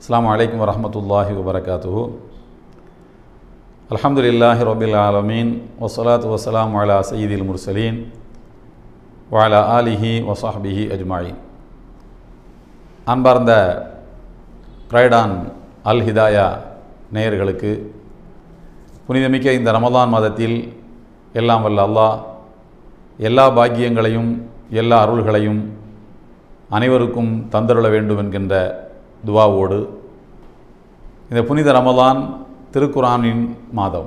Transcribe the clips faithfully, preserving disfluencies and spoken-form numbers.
அஸ்ஸலாமு அலைக்கும் வரஹ்மத்துல்லாஹி வபரகாத்துஹு. அல்ஹம்துலில்லாஹி ரப்பில் ஆலமீன் வஸ்ஸலாத்து வஸ்ஸலாமு அலா சய்யிதில் முர்சலீன் வ அலா ஆலிஹி வ ஸஹ்பிஹி அஜ்மாயின். அன்பார்ந்த பிரைடான் அல் ஹிதாயா நேயர்களுக்கு புனிதமிக்க இந்த ரமலான் மாதத்தில் எல்லாம் வல்ல அல்லாஹ் எல்லா பாக்கியங்களையும் எல்லா அருள்களையும் அனைவருக்கும் தந்தருள வேண்டும் என்கின்ற துவாவோடு இந்த புனித ரமலான் திருக்குரானின் மாதம்.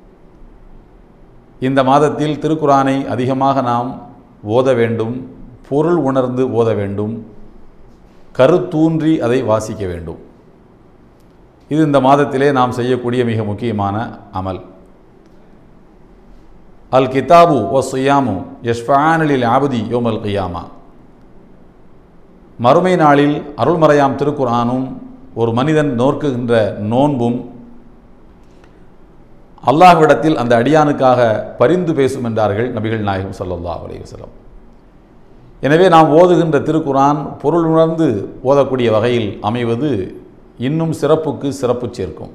இந்த மாதத்தில் திருக்குரானை அதிகமாக நாம் ஓத வேண்டும், பொருள் உணர்ந்து ஓத வேண்டும், கருத்தூன்றி அதை வாசிக்க வேண்டும். இது இந்த மாதத்திலே நாம் செய்யக்கூடிய மிக முக்கியமான அமல். அல் கிதாபு ஒ சுயாமு யஷ்ஃபானில் ஆபதி யோமல் கியாமா. மறுமை நாளில் அருள்மறையாம் திருக்குரானும் ஒரு மனிதன் நோக்குகின்ற நோன்பும் அல்லாஹ்விடத்தில் அந்த அடியானுக்காக பரிந்து பேசும் என்றார்கள் நபிகள் நாயகம் ஸல்லல்லாஹு அலைஹி வஸல்லம். எனவே நாம் ஓதுகின்ற திருக்குரான் பொருள் உணர்ந்து ஓதக்கூடிய வகையில் அமைவது இன்னும் சிறப்புக்கு சிறப்பு சேர்க்கும்.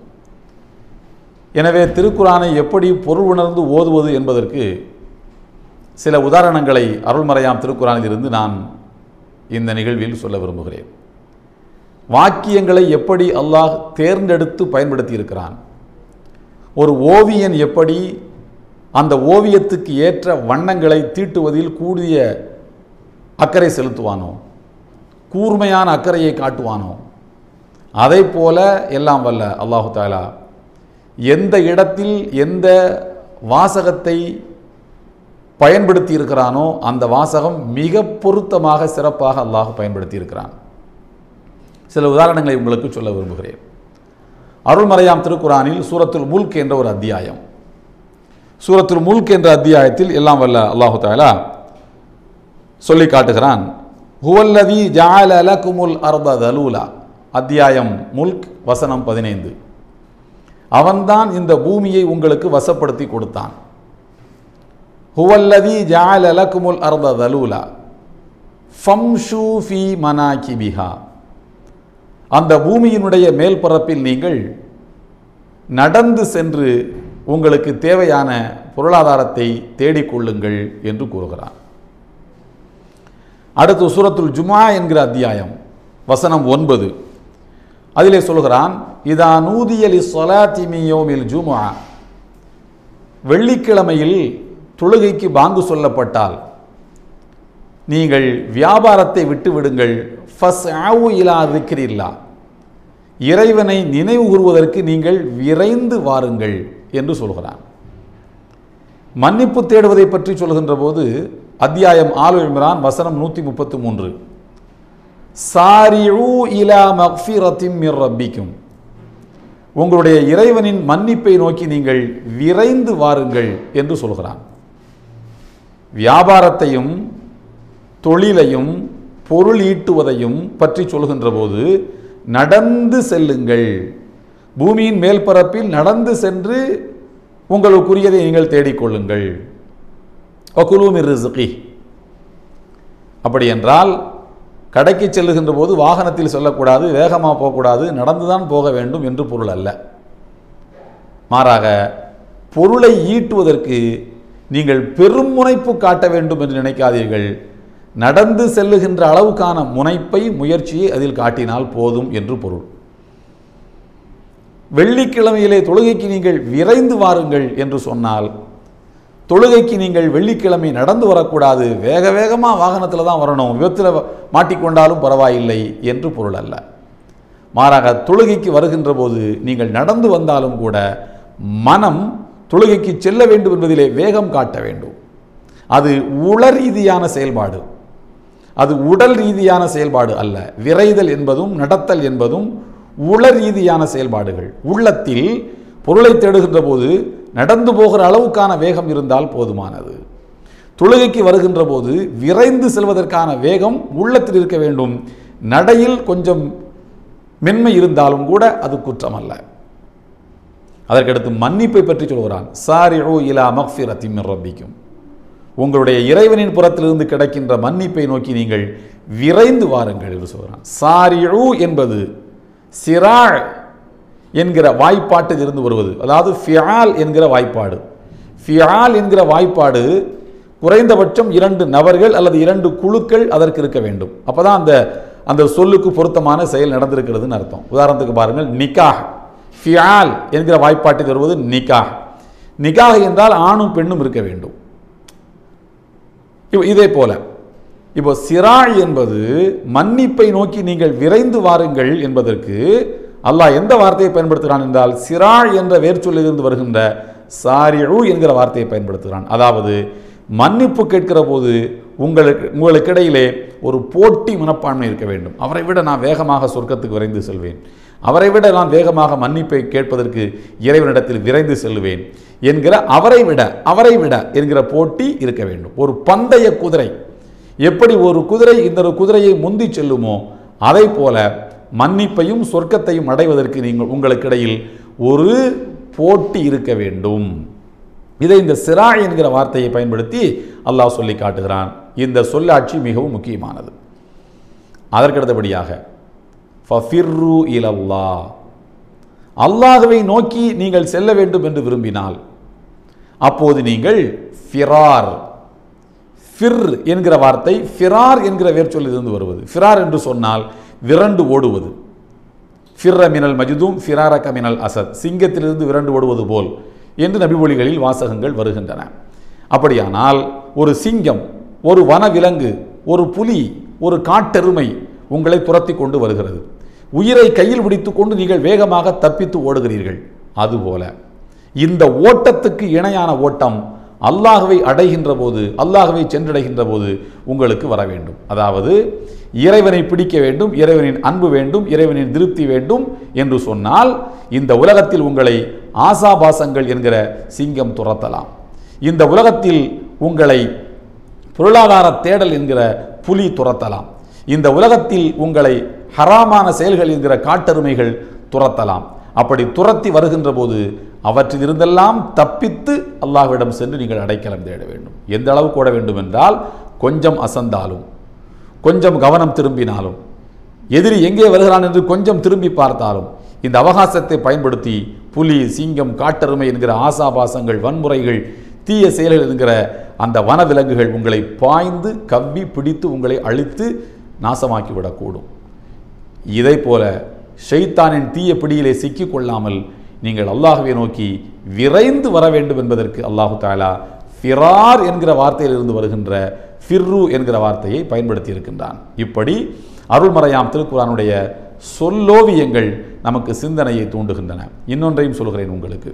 எனவே திருக்குரானை எப்படி பொருள் உணர்ந்து ஓதுவது என்பதற்கு சில உதாரணங்களை அருள்மறையாம் திருக்குரானில் இருந்து நான் இந்த நிகழ்வில் சொல்ல விரும்புகிறேன். வாக்கியங்களை எப்படி அல்லாஹ் தேர்ந்தெடுத்து பயன்படுத்தி இருக்கிறான், ஒரு ஓவியன் எப்படி அந்த ஓவியத்துக்கு ஏற்ற வண்ணங்களை தீட்டுவதில் கூடிய அக்கறை செலுத்துவானோ, கூர்மையான அக்கறையை காட்டுவானோ, அதை போல எல்லாம் வல்ல அல்லாஹு தஆலா எந்த இடத்தில் எந்த வாசகத்தை பயன்படுத்தி இருக்கிறானோ அந்த வாசகம் மிக பொருத்தமாக சிறப்பாக அல்லாஹ் பயன்படுத்தி இருக்கிறான். சில உதாரணங்களை உங்களுக்கு சொல்ல விரும்புகிறேன். அருள்மறையாம் திருக்குரானில் சூரத்துல் முல்க் என்ற ஒரு அத்தியாயம். சூரத்துல் முல்க் என்ற அத்தியாயத்தில் எல்லாம் வல்ல அல்லாஹு தஆலா சொல்லி காட்டுகிறான், ஹுவல்லதி ஜஅல லகுமுல் அர்த தலூலா. அத்தியாயம் முல்க் வசனம் பதினைந்து. அவன்தான் இந்த பூமியை உங்களுக்கு வசப்படுத்தி கொடுத்தான். ஹுவல்லதி ஜஅல லகுமுல் அர்த தலூலா ஃபம்ஷூ ஃபீ மனாகிபிஹா. அந்த பூமியினுடைய மேல் பரப்பில் நீங்கள் நடந்து சென்று உங்களுக்கு தேவையான பொருளாதாரத்தை தேடிக்கொள்ளுங்கள் என்று கூறுகிறான். அடுத்து சூரத்துல் ஜுமா என்கிற அத்தியாயம் வசனம் ஒன்பது. அதிலே சொல்கிறான், இதா நூதிய லிஸ்ஸலாத்தி மின் யௌமில் ஜுமுஆ. வெள்ளிக்கிழமையில் தொழுகைக்கு பாங்கு சொல்லப்பட்டால் நீங்கள் வியாபாரத்தை விட்டு விடுங்கள். ஃபஸ்அவு இலா திக்ரில்லா. இறைவனை நினைவு கூறுவதற்கு நீங்கள் விரைந்து வாருங்கள் என்று சொல்கிறான். மன்னிப்பு தேடுவதை பற்றி சொல்கின்ற போது அத்தியாயம் ஆல் இம்ரான் வசனம் நூற்றி முப்பத்து மூன்று. சாரிஉ இலா மக்ஃபிரத்தின் மிர் ரப்பிக்கும். உங்களுடைய இறைவனின் மன்னிப்பை நோக்கி நீங்கள் விரைந்து வாருங்கள் என்று சொல்கிறான். வியாபாரத்தையும் தொழிலையும் பொருள் ஈட்டுவதையும் பற்றி சொல்கின்ற போது நடந்து செல்லுங்கள், பூமியின் மேல் பரப்பில் நடந்து சென்று உங்களுக்குரியதை நீங்கள் தேடிக்கொள்ளுங்கள். வகுலூ மிர் ரிஸ்கி. அப்படி என்றால் கடைக்கு செல்லுகின்ற போது வாகனத்தில் செல்லக்கூடாது, வேகமாக போகக்கூடாது, நடந்துதான் போக வேண்டும் என்று பொருள் அல்ல. மாறாக பொருளை ஈட்டுவதற்கு நீங்கள் பெரும் முனைப்பு காட்ட வேண்டும் என்று நினைக்காதீர்கள். நடந்து செல்லுகின்ற அளவுக்கான முனைப்பை முயற்சியை அதில் காட்டினால் போதும் என்று பொருள். வெள்ளிக்கிழமையிலே தொழுகைக்கு நீங்கள் விரைந்து வாருங்கள் என்று சொன்னால் தொழுகைக்கு நீங்கள் வெள்ளிக்கிழமை நடந்து வரக்கூடாது, வேக வேகமாக வாகனத்தில் தான் வரணும், விபத்தில் மாட்டிக்கொண்டாலும் பரவாயில்லை என்று பொருள் அல்ல. மாறாக தொழுகைக்கு வருகின்ற போது நீங்கள் நடந்து வந்தாலும் கூட மனம் தொழுகைக்கு செல்ல வேண்டும் என்பதிலே வேகம் காட்ட வேண்டும். அது உள ரீதியான செயல்பாடு, அது உடல் ரீதியான செயல்பாடு அல்ல. விரைதல் என்பதும் நடத்தல் என்பதும் உள ரீதியான செயல்பாடுகள். உள்ளத்தில் பொருளை தேடுகின்ற போது நடந்து போகிற அளவுக்கான வேகம் இருந்தால் போதுமானது. தொழுகைக்கு வருகின்ற போது விரைந்து செல்வதற்கான வேகம் உள்ளத்தில் இருக்க வேண்டும். நடையில் கொஞ்சம் மென்மை இருந்தாலும் கூட அது குற்றம் அல்ல. அதற்கடுத்து மன்னிப்பை பற்றி சொல்கிறான். சாரிஉ இலா மக்ஃபிரத்தின் மிர் ரப்பிக்கும். உங்களுடைய இறைவனின் புறத்திலிருந்து கிடைக்கின்ற மன்னிப்பை நோக்கி நீங்கள் விரைந்து வாருங்கள் என்று சொல்கிறான். சாரிஉ என்பது சிரா என்கிற வாய்ப்பாட்டில் இருந்து வருவது, அதாவது ஃபியால் என்கிற வாய்ப்பாடு. ஃபியால் என்கிற வாய்ப்பாடு குறைந்தபட்சம் இரண்டு நபர்கள் அல்லது இரண்டு குழுக்கள் அதற்கு இருக்க வேண்டும். அப்பதான் அந்த அந்த சொல்லுக்கு பொருத்தமான செயல் நடந்திருக்கிறதுன்னு அர்த்தம். உதாரணத்துக்கு பாருங்கள், நிக்காஹ் ஃபியால் என்கிற வாய்ப்பாட்டில் வருவது நிக்காஹ். நிக்காஹ் என்றால் ஆணும் பெண்ணும் இருக்க வேண்டும். இதே போல இப்போ சிரா என்பது மன்னிப்பை நோக்கி நீங்கள் விரைந்து வாருங்கள் என்பதற்கு அல்லாஹ் எந்த வார்த்தையை பயன்படுத்துகிறான் என்றால் சிரா என்ற வேர்ச்சொல்லிலிருந்து வருகின்ற சாரிஉ என்கிற வார்த்தையை பயன்படுத்துகிறான். அதாவது மன்னிப்பு கேட்கிற போது உங்களுக்கு உங்களுக்கு இடையிலே ஒரு போட்டி மனப்பான்மை இருக்க வேண்டும். அவரை விட நான் வேகமாக சொர்க்கத்துக்கு விரைந்து செல்வேன், அவரை விட நான் வேகமாக மன்னிப்பை கேட்பதற்கு இறைவனிடத்தில் விரைந்து செல்வேன் என்கிற அவரை விட அவரை விட என்கிற போட்டி இருக்க வேண்டும். ஒரு பந்தய குதிரை எப்படி ஒரு குதிரை இந்த குதிரையை முந்தி செல்லுமோ அதை போல மன்னிப்பையும் சொர்க்கத்தையும் அடைவதற்கு நீங்கள் உங்களுக்கு இடையில் ஒரு போட்டி இருக்க வேண்டும். இதை இந்த சிரா என்கிற வார்த்தையை பயன்படுத்தி அல்லாஹ் சொல்லி காட்டுகிறான். இந்த சொல்லாட்சி மிகவும் முக்கியமானது. அதற்கடுத்தபடியாக ஃபஃபிர்ரு இலல்லாஹ், அல்லாஹ்வை நோக்கி நீங்கள் செல்ல வேண்டும் என்று விரும்பினால் அப்போது நீங்கள் ஃபிரார், ஃபிர் என்கிற வார்த்தை ஃபிரார் என்கிற வேர்ச்சொல்லிலிருந்து வருவது. ஃபிரார் என்று சொன்னால் விரண்டு ஓடுவது. ஃபிர்ர மினல் மஜ்தூம் ஃபிராரக மினல் அசத், சிங்கத்திலிருந்து விரண்டு ஓடுவது போல் என்று நபிமொழிகளில் வாசகங்கள் வருகின்றன. அப்படியானால் ஒரு சிங்கம், ஒரு வனவிலங்கு, ஒரு புலி, ஒரு காட்டெருமை உங்களை துரத்தி கொண்டு வருகிறது. உயிரை கையில் பிடித்து கொண்டு நீங்கள் வேகமாக தப்பித்து ஓடுகிறீர்கள். அதுபோல இந்த ஓட்டத்துக்கு இணையான ஓட்டம் அல்லாஹ்வை அடைகின்ற போது, அல்லாஹ்வை சென்றடைகின்ற போது உங்களுக்கு வர வேண்டும். அதாவது இறைவனை பிடிக்க வேண்டும், இறைவனின் அன்பு வேண்டும், இறைவனின் திருப்தி வேண்டும் என்று சொன்னால் இந்த உலகத்தில் உங்களை ஆசாபாசங்கள் என்கிற சிங்கம் துரத்தலாம். இந்த உலகத்தில் உங்களை பொருளாதார தேடல் என்கிற புலி துரத்தலாம். இந்த உலகத்தில் உங்களை ஹராமான செயல்கள் என்கிற காட்டெருமைகள் துரத்தலாம். அப்படி துரத்தி வருகின்ற போது அவற்றில் இருந்தெல்லாம் தப்பித்து அல்லாஹ்விடம் சென்று நீங்கள் அடைக்கலம் தேட வேண்டும். எந்த அளவு கூட வேண்டும் என்றால் கொஞ்சம் அசந்தாலும், கொஞ்சம் கவனம் திரும்பினாலும், எதிரி எங்கே வருகிறான் என்று கொஞ்சம் திரும்பி பார்த்தாலும் இந்த அவகாசத்தை பயன்படுத்தி புலி, சிங்கம், காட்டெருமை என்கிற ஆசாபாசங்கள், வன்முறைகள், தீய செயல்கள் என்கிற அந்த வனவிலங்குகள் உங்களை பாய்ந்து கவ்வி பிடித்து உங்களை அழித்து நாசமாக்கிவிடக்கூடும். இதை போல ஷைத்தானின் தீய பிடியிலே சிக்கிக் கொள்ளாமல் நீங்கள் அல்லாஹ்வை நோக்கி விரைந்து வர வேண்டும் என்பதற்கு அல்லாஹு தஆலா ஃபிரார் என்கிற வார்த்தையிலிருந்து வருகின்ற ஃபிர்ரு என்கிற வார்த்தையை பயன்படுத்தி இருக்கின்றான். இப்படி அருள்மறையாம் திருக்குர்ஆனுடைய சொல்லோவியங்கள் நமக்கு சிந்தனையை தூண்டுகின்றன. இன்னொன்றையும் சொல்கிறேன் உங்களுக்கு.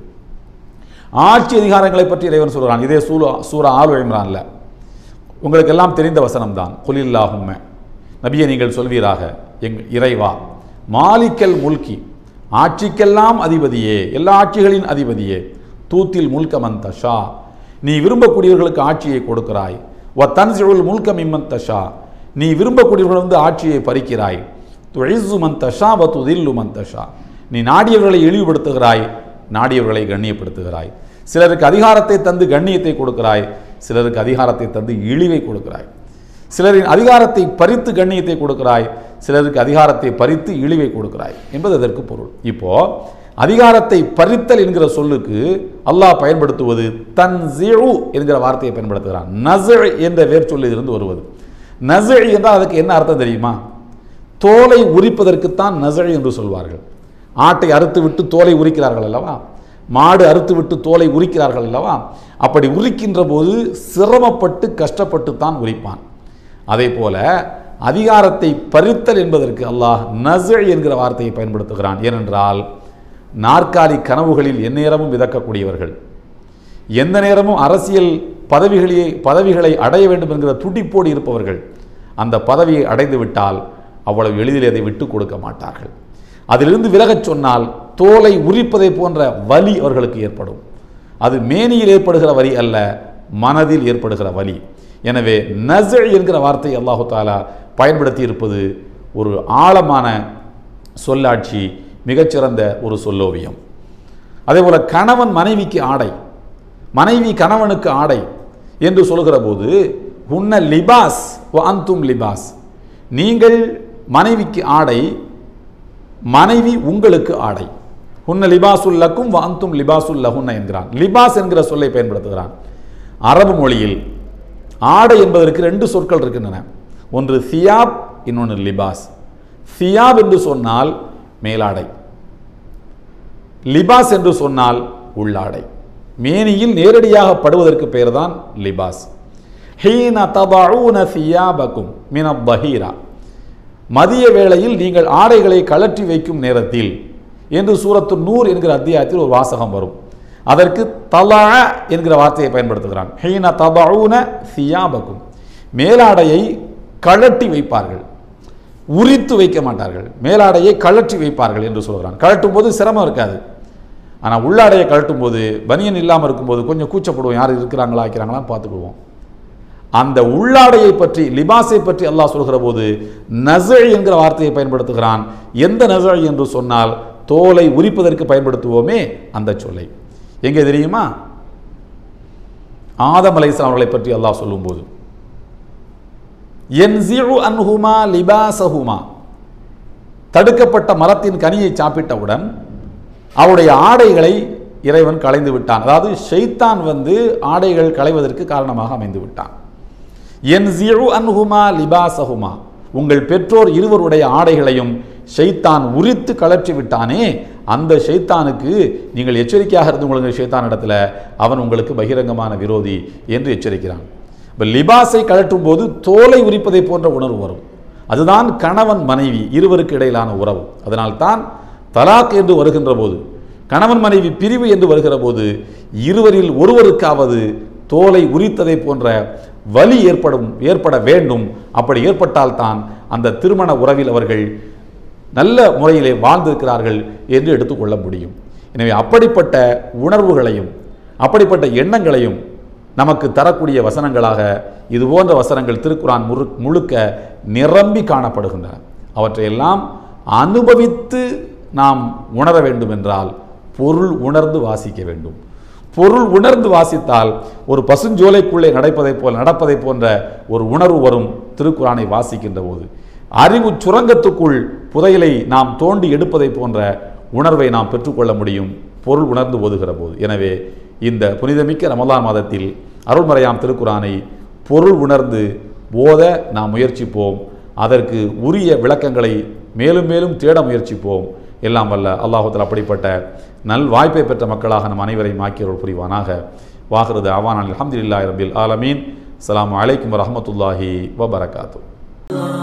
ஆட்சி அதிகாரங்களை பற்றி இறைவன் சொல்கிறான். இதே சூரா சூரா ஆல் இம்ரான்ல உங்களுக்கு எல்லாம் தெரிந்த வசனம் தான். குலில்லாஹும்ம, நபியை நீங்கள் சொல்வீராக, எங் இறைவா, மாலிக்கல் முல்கி, ஆட்சிக்கெல்லாம் அதிபதியே, எல்லா ஆட்சிகளின் அதிபதியே, தூத்தில் முல்க மன் தஷா, நீ விரும்பக்கூடியவர்களுக்கு ஆட்சியை கொடுக்கிறாய், வ தன்சிஉல் முல்க மிம்மன் தஷா, நீ விரும்பக்கூடியவர்கள் வந்து ஆட்சியை பறிக்கிறாய், துஇஸ்ஸு மன் தஷா வ துதில்லு மன் தஷா, நீ நாடியவர்களை இழிவுபடுத்துகிறாய், நாடியவர்களை கண்ணியப்படுத்துகிறாய். சிலருக்கு அதிகாரத்தை தந்து கண்ணியத்தை கொடுக்கிறாய், சிலருக்கு அதிகாரத்தை தந்து இழிவை கொடுக்கிறாய். சிலரின் அதிகாரத்தை பறித்து கண்ணியத்தை கொடுக்கிறாய், சிலருக்கு அதிகாரத்தை பறித்து இழிவை கொடுக்கிறாய் என்பது அதற்கு பொருள். இப்போ அதிகாரத்தை பறித்தல் என்கிற சொல்லுக்கு அல்லாஹ் பயன்படுத்துவது தன்சிஉ என்கிற வார்த்தையை பயன்படுத்துகிறான். நஸ்இ என்ற வேர் சொல்லில் இருந்து வருவது. நஸ்இ என்றால் அதுக்கு என்ன அர்த்தம் தெரியுமா? தோலை உரிப்பதற்குத்தான் நஸ்இ என்று சொல்வார்கள். ஆட்டை அறுத்து விட்டு தோலை உரிக்கிறார்கள் அல்லவா, மாடு அறுத்து விட்டு தோலை உரிக்கிறார்கள் அல்லவா, அப்படி உரிக்கின்ற போது சிரமப்பட்டு கஷ்டப்பட்டு தான் உரிப்பான். அதே போல அதிகாரத்தை பறித்தல் என்பதற்கு அல்லாஹ் நஸ்இ என்கிற வார்த்தையை பயன்படுத்துகிறான். ஏனென்றால் நாற்காலி கனவுகளில் எந்நேரமும் மிதக்கக்கூடியவர்கள், எந்த நேரமும் அரசியல் பதவிகளை பதவிகளை அடைய வேண்டும் என்கிற துடிப்போடு இருப்பவர்கள் அந்த பதவியை அடைந்து விட்டால் அவ்வளவு எளிதில் அதை விட்டு கொடுக்க மாட்டார்கள். அதிலிருந்து விலகச் சொன்னால் தோலை உரிப்பதை போன்ற வலி அவர்களுக்கு ஏற்படும். அது மேனியில் ஏற்படுகிற வலி அல்ல, மனதில் ஏற்படுகிற வலி. எனவே நஸ்இ என்கிற வார்த்தை அல்லாஹு தஆலா பயன்படுத்தி இருப்பது ஒரு ஆழமான சொல்லாட்சி, மிகச்சிறந்த ஒரு சொல்லோவியம். அதே போல கணவன் மனைவிக்கு ஆடை, மனைவி கணவனுக்கு ஆடை என்று சொல்கிற போது ஹுன்ன லிபாஸ் வ அன்தும் லிபாஸ், நீங்கள் மனைவிக்கு ஆடை, மனைவி உங்களுக்கு ஆடை. ஹுன்ன லிபாசுல்லக்கும் வாந்தும் லிபாசுல்லஹுன்ன என்கிறான். லிபாஸ் என்கிற சொல்லை பயன்படுத்துகிறான். அரபு மொழியில் ஆடை என்பதற்கு ரெண்டு சொற்கள் இருக்கின்றன. ஒன்று சியாப், இன்னொன்று லிபாஸ். சியாப் என்று சொன்னால் மேலாடை, லிபாஸ் என்று சொன்னால் உள்ளாடை. மேனியில் நேரடியாக படுவதற்கு பெயர் தான் லிபாஸ். ஹீன தபஊன சியாபக்கும் மினப் பஹீரா, மதிய வேளையில் நீங்கள் ஆடைகளை கழற்றி வைக்கும் நேரத்தில் என்று சூரத்து நூர் என்கிற அத்தியாயத்தில் ஒரு வாசகம் வரும். அதற்கு தலா என்கிற வார்த்தையை பயன்படுத்துகிறான். ஹீன தபஊன சியாபக்கும், மேலாடையை கழட்டி வைப்பார்கள், உரித்து வைக்க மாட்டார்கள், மேலாடையை கழற்றி வைப்பார்கள் என்று சொல்கிறான். கழட்டும் போது சிரமம் இருக்காது. ஆனால் உள்ளாடையை கழட்டும் போது, பனியன் இல்லாமல் இருக்கும்போது கொஞ்சம் கூச்சப்படுவோம், யார் இருக்கிறாங்களா ஆக்கிறாங்களான்னு பார்த்துக்குவோம். அந்த உள்ளாடையை பற்றி, லிபாஸை பற்றி அல்லாஹ் சொல்கிற போது நஸை என்கிற வார்த்தையை பயன்படுத்துகிறான். எந்த நஸை என்று சொன்னால் தோலை உரிப்பதற்கு பயன்படுத்துவோமே அந்த சொல்லை. எங்கே தெரியுமா? ஆதம் அலைஹிஸ்ஸலாம் அவர்களை பற்றி அல்லாஹ் சொல்லும்போது யன்ஸிஉ அன்ஹுமா லிபாஸஹுமா, தடுக்கப்பட்ட மரத்தின் கனியை சாப்பிட்டவுடன் அவருடைய ஆடைகளை இறைவன் களைந்து விட்டான். அதாவது ஷைத்தான் வந்து ஆடைகள் களைவதற்கு காரணமாக அமைந்து விட்டான். யன்ஸிஉ அன்ஹுமா லிபாஸஹுமா, உங்கள் பெற்றோர் இருவருடைய ஆடைகளையும் ஷைத்தான் உரித்து கழற்றி விட்டானே, அந்த ஷைத்தானுக்கு நீங்கள் எச்சரிக்கையாக இருந்து உங்களுக்கு ஷைத்தான் இடத்துல அவன் உங்களுக்கு பகிரங்கமான விரோதி என்று எச்சரிக்கிறான். இப்போ லிபாஸை கழற்றும் போது தோலை உரிப்பதை போன்ற உணர்வு வரும். அதுதான் கணவன் மனைவி இருவருக்கு இடையிலான உறவு. அதனால்தான் தலாக் என்று வருகின்ற போது, கணவன் மனைவி பிரிவு என்று வருகிற போது இருவரில் ஒருவருக்காவது தோலை உரித்ததை போன்ற வலி ஏற்படும் ஏற்பட வேண்டும். அப்படி ஏற்பட்டால்தான் அந்த திருமண உறவில் அவர்கள் நல்ல முறையிலே வாழ்ந்திருக்கிறார்கள் என்று எடுத்துக்கொள்ள முடியும். எனவே அப்படிப்பட்ட உணர்வுகளையும் அப்படிப்பட்ட எண்ணங்களையும் நமக்கு தரக்கூடிய வசனங்களாக இது போன்ற வசனங்கள் திருக்குரான் முழு முழுக்க நிரம்பி காணப்படுகின்றன. அவற்றையெல்லாம் அனுபவித்து நாம் உணர வேண்டும் என்றால் பொருள் உணர்ந்து வாசிக்க வேண்டும். பொருள் உணர்ந்து வாசித்தால் ஒரு பசுஞ்சோலைக்குள்ளே நடப்பதை போல் நடப்பதை போன்ற ஒரு உணர்வு வரும். திருக்குரானை வாசிக்கின்ற போது அறிவு சுரங்கத்துக்குள் புதையலை நாம் தோண்டி எடுப்பதை போன்ற உணர்வை நாம் பெற்றுக்கொள்ள முடியும் பொருள் உணர்ந்து ஓதுகிற போது. எனவே இந்த புனிதமிக்க ரமலான் மாதத்தில் அருள்மறையாம் திருக்குரானை பொருள் உணர்ந்து ஓத நாம் முயற்சிப்போம். அதற்கு உரிய விளக்கங்களை மேலும் மேலும் தேட முயற்சிப்போம். எல்லாம் வல்ல அல்லாஹ் தஆலா அப்படிப்பட்ட நல் வாய்ப்பை பெற்ற மக்களாக நம் அனைவரையும் ஆக்கியருள் புரிவானாக. வாஹிரு தஅவானா அல்ஹம்துலில்லாஹி ரப்பில் ஆலமீன். அஸ்ஸலாமு அலைக்கும் வரஹ்மத்துல்லாஹி வபரகாத்துஹு.